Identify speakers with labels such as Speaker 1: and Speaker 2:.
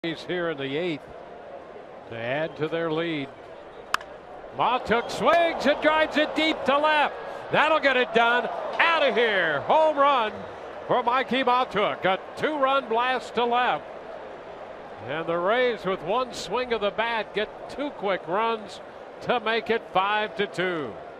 Speaker 1: He's here in the 8th to add to their lead. Mahtook swings and drives it deep to left. That'll get it done. Out of here. Home run for Mikie Mahtook. A 2-run blast to left. And the Rays, with one swing of the bat, get 2 quick runs to make it 5-2.